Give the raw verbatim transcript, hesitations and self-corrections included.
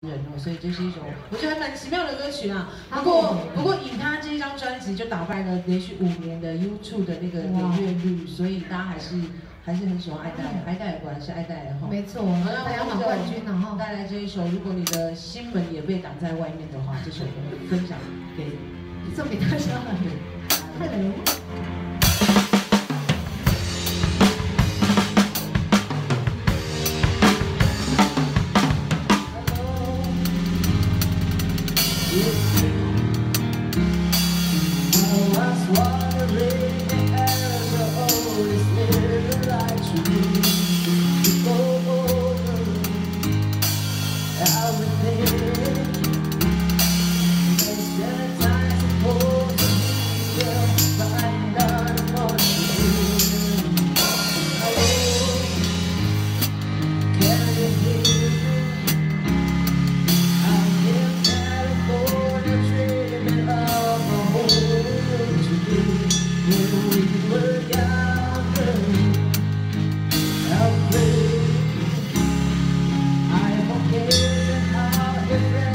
人哦，所以这是一首我觉得还蛮奇妙的歌曲啦。不过不过以他这一张专辑就打败了连续五年的 YouTube 的那个点阅率，所以大家还是还是很喜欢爱戴尔，爱戴尔果然是爱戴尔哈。 没错，排行榜冠军然后带来这一首，如果你的心门也被挡在外面的话，这首歌分享给送给大家。Hello。 I forget how it felt.